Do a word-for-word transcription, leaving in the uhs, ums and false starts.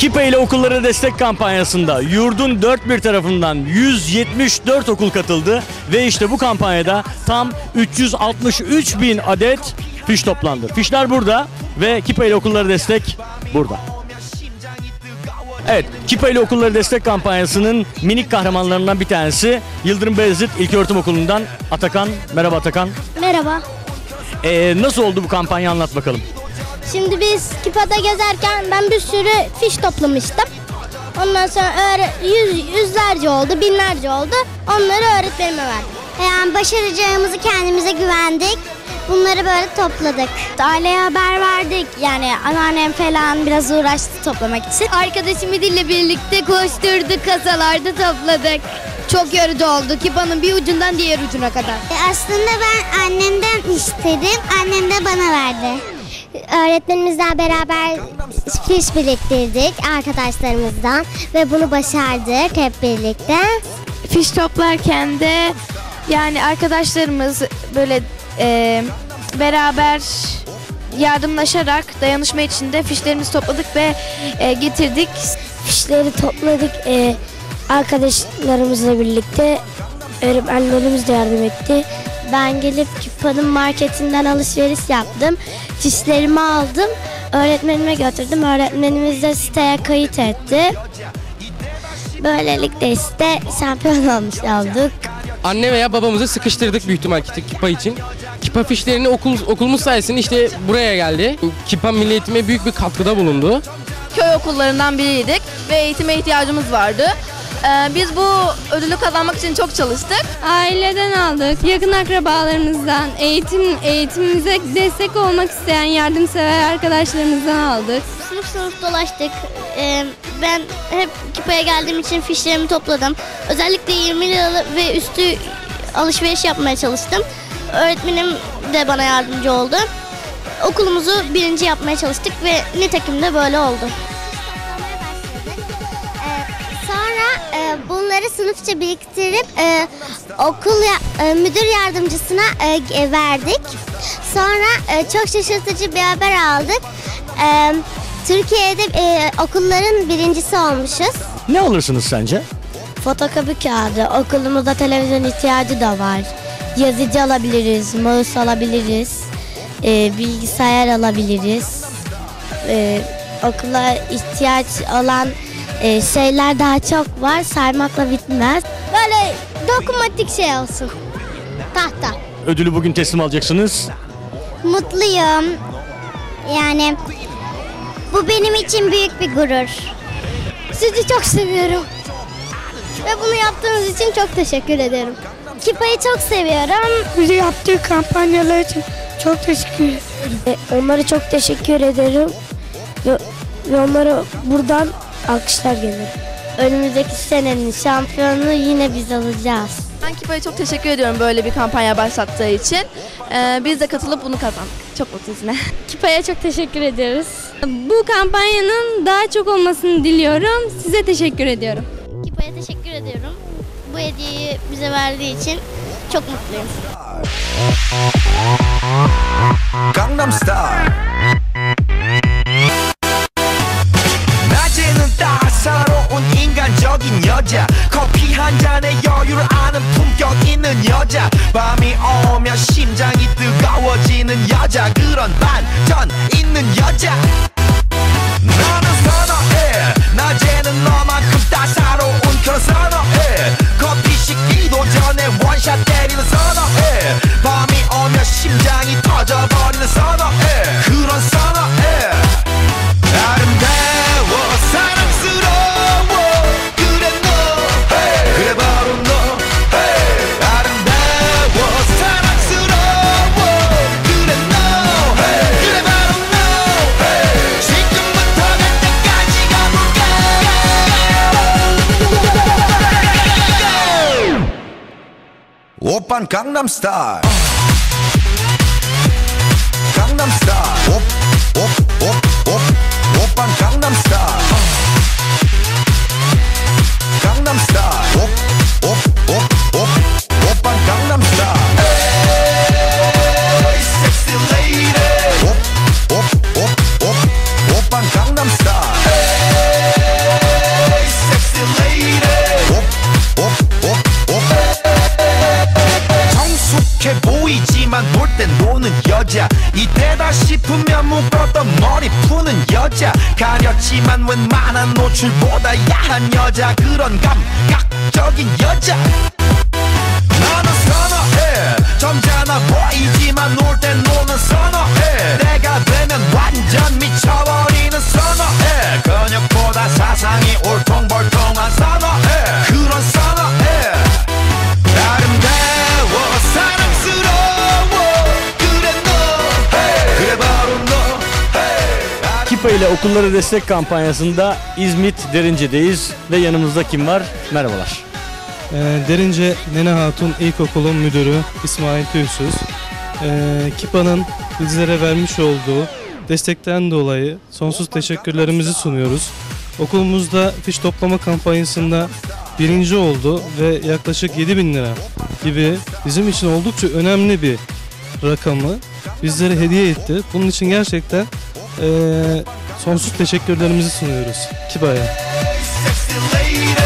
Kipa ile okullara destek kampanyasında yurdun dört bir tarafından yüz yetmiş dört okul katıldı ve işte bu kampanyada tam üç yüz altmış üç bin adet fiş toplandı. Fişler burada ve Kipa ile okullara destek burada. Evet, Kipa ile okullara destek kampanyasının minik kahramanlarından bir tanesi Yıldırım Beyazıt İlköğretim Okulu'ndan Atakan. Merhaba Atakan. Merhaba. Ee, nasıl oldu bu kampanya, anlat bakalım. Şimdi biz Kipa'da gezerken ben bir sürü fiş toplamıştım. Ondan sonra yüz, yüzlerce oldu, binlerce oldu. Onları öğretmenime verdim. Yani başaracağımızı kendimize güvendik. Bunları böyle topladık. Aileye haber verdik. Yani anneannem falan biraz uğraştı toplamak için. Arkadaşım İdil'le birlikte koşturduk, kasalarda topladık. Çok yorucu oldu. Kipa'nın bir ucundan diğer ucuna kadar. E aslında ben annemden istedim. Annem de bana verdi. Öğretmenimizle beraber fiş biriktirdik arkadaşlarımızdan ve bunu başardık hep birlikte. Fiş toplarken de yani arkadaşlarımız böyle e, beraber yardımlaşarak dayanışma içinde fişlerimizi topladık ve e, getirdik. Fişleri topladık e, arkadaşlarımızla birlikte, öğretmenlerimiz de yardım etti. Ben gelip Kipa'nın marketinden alışveriş yaptım. Fişlerimi aldım, öğretmenime götürdüm. Öğretmenimiz de siteye kayıt etti. Böylelikle işte şampiyon olmuş olduk. Anne veya babamızı sıkıştırdık büyük ihtimal Kipa için. Kipa fişlerini okul, okulumuz sayesinde işte buraya geldi. Kipa milli eğitime büyük bir katkıda bulundu. Köy okullarından biriydik ve eğitime ihtiyacımız vardı. Ee, biz bu ödülü kazanmak için çok çalıştık. Aileden aldık, yakın akrabalarımızdan, eğitim eğitimimize destek olmak isteyen yardımsever arkadaşlarımızdan aldık. Sınıf sınıf dolaştık. Ee, ben hep Kipa'ya geldiğim için fişlerimi topladım. Özellikle yirmi liralı ve üstü alışveriş yapmaya çalıştım. Öğretmenim de bana yardımcı oldu. Okulumuzu birinci yapmaya çalıştık ve nitekim de böyle oldu. Sonra e, bunları sınıfça biriktirip e, okul ya, e, müdür yardımcısına e, verdik. Sonra e, çok şaşırtıcı bir haber aldık. E, Türkiye'de e, okulların birincisi olmuşuz. Ne alırsınız sence? Fotokopi kağıdı, okulumuzda televizyon ihtiyacı da var. Yazıcı alabiliriz, mouse alabiliriz, e, bilgisayar alabiliriz. E, okula ihtiyaç olan e, şeyler daha çok var, saymakla bitmez. Böyle dokunmatik şey olsun. Tahta. Ödülü bugün teslim alacaksınız. Mutluyum. Yani bu benim için büyük bir gurur. Sizi çok seviyorum. Ve bunu yaptığınız için çok teşekkür ederim. Kipa'yı çok seviyorum. Bize yaptığı kampanyalar için çok teşekkür ederim. E, onlara çok teşekkür ederim ve, ve onlara buradan alkışlar gelir. Önümüzdeki senenin şampiyonunu yine biz alacağız. Ben Kipa'ya çok teşekkür ediyorum böyle bir kampanya başlattığı için. Ee, biz de katılıp bunu kazandık. Çok mutluyuz yine. Kipa'ya çok teşekkür ediyoruz. Bu kampanyanın daha çok olmasını diliyorum. Size teşekkür ediyorum. Kipa'ya teşekkür ediyorum. Bu hediyeyi bize verdiği için çok mutluyum. Gangnam Style. 낮에는 따사로운 인간적인 여자 커피 한 잔에 여유를 아는 품격 있는 여자 밤이 오면 심장이 뜨거워지는 여자 그런 반전 있는 여자 너는 선어해 낮에는 너만큼 따사로운 그런 선어해 커피 식기도 전에 원샷 때리는 선어해 밤이 오면 심장이 터져버리는 선어해 그런 선어해 아름다워 사랑스러워 그래 너 hey. 그래 바로 너 hey. 아름다워 사랑스러워 그래 너 hey. 그래 바로 너 hey. 지금부터 갈 때까지 가볼까 오빤 강남스타일 강남스타일 옵옵옵옵 오빤 강남스타일 강남스타일 옵옵옵옵 오빤 강남스타일 Hey sexy lady 옵옵옵옵 오빤 강남스타일 여자 이때다 싶으면 묶었던 머리 푸는 여자 가렸지만 웬만한 노출보다 야한 여자 그런 감각적인 여자 나는 선어해 점잖아 보이지만 놀 땐 노는 선어해 내가 되면 완전 미쳐버리는 선어해 근육보다 사상이 올통벌통한 선어해 그런 선어해 아름다워 사랑스러워 그래 너 hey. 그래 바로 너 hey. Kipa ile okullara destek kampanyasında İzmit Derince'deyiz ve yanımızda kim var? Merhabalar. Ee, Derince Nene Hatun İlkokulu'nun müdürü İsmail Tüysüz. Ee, Kipa'nın bizlere vermiş olduğu destekten dolayı sonsuz teşekkürlerimizi sunuyoruz. Okulumuzda fiş toplama kampanyasında birinci oldu ve yaklaşık yedi bin lira gibi bizim için oldukça önemli bir rakamı bizlere hediye etti. Bunun için gerçekten ee, sonsuz teşekkürlerimizi sunuyoruz Kipa'ya. Sexy lady